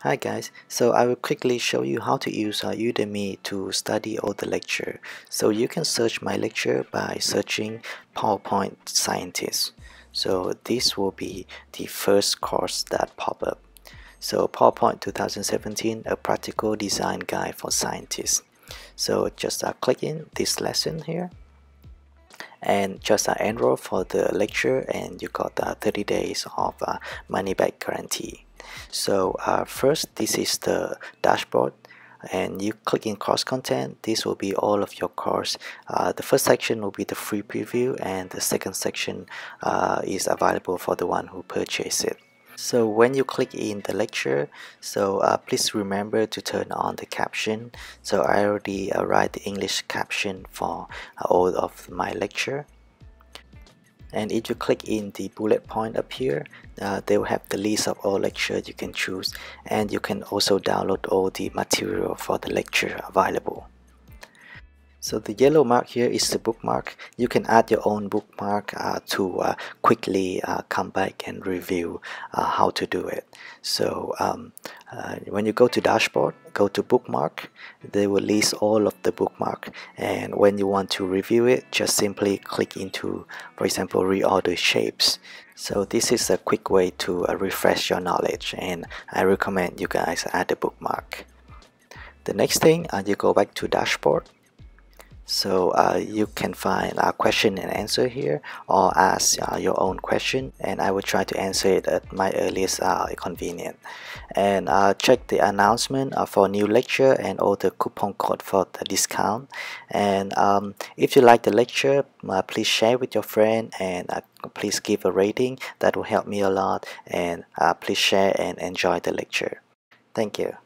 Hi guys, so I will quickly show you how to use Udemy to study all the lecture. So you can search my lecture by searching PowerPoint Scientist. So this will be the first course that pop up. So PowerPoint 2017, a practical design guide for scientists. So just click in this lesson here and just enroll for the lecture, and you got 30 days of money back guarantee. So first, this is the dashboard, and you click in course content. This will be all of your course. The first section will be the free preview, and the second section is available for the one who purchase it. So when you click in the lecture, so please remember to turn on the caption. So I already write the English caption for all of my lecture. And if you click in the bullet point up here, they will have the list of all lectures you can choose, and you can also download all the material for the lecture available. So the yellow mark here is the bookmark. You can add your own bookmark to quickly come back and review how to do it. So when you go to dashboard, go to bookmark, they will list all of the bookmark, and when you want to review it, just simply click into, for example, reorder shapes. So this is a quick way to refresh your knowledge, and I recommend you guys add a bookmark. The next thing, you go back to dashboard. So you can find a question and answer here, or ask your own question, and I will try to answer it at my earliest convenience. And check the announcement for new lecture and all the coupon code for the discount. And if you like the lecture, please share with your friend, and please give a rating. That will help me a lot. And please share and enjoy the lecture. Thank you.